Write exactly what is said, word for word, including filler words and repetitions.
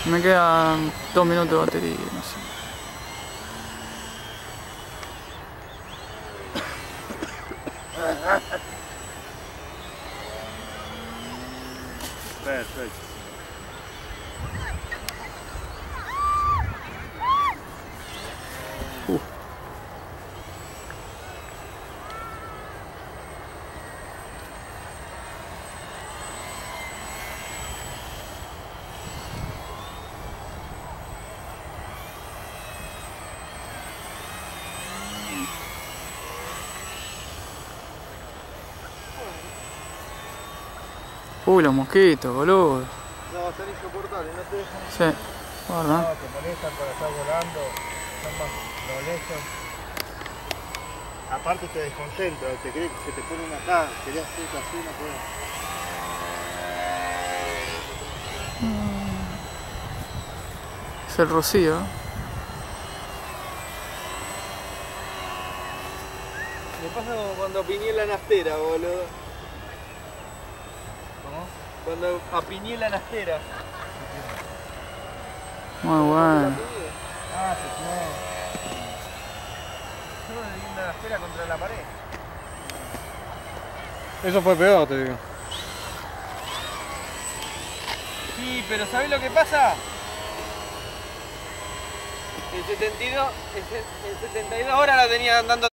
Me quedan dos minutos de batería, no sé. Perfecto. Uh. Uy, los mosquitos, boludo. No, son insoportables, no te dejan. Sí, ¿verdad? No, te molestan para estar volando, son más molestos. Aparte te desconcentran, te crees que te ponen acá, querías hacer así, no puedes. Es el rocío. Me pasa como cuando apiñé la nastera, boludo. ¿Cómo? Cuando apiñé la nastera. Muy bueno. Ah, se quedó. Yo le di una nastera contra la pared. Eso fue peor, te digo. Sí, pero ¿sabés lo que pasa? El setenta y dos, el setenta y dos horas la tenía andando.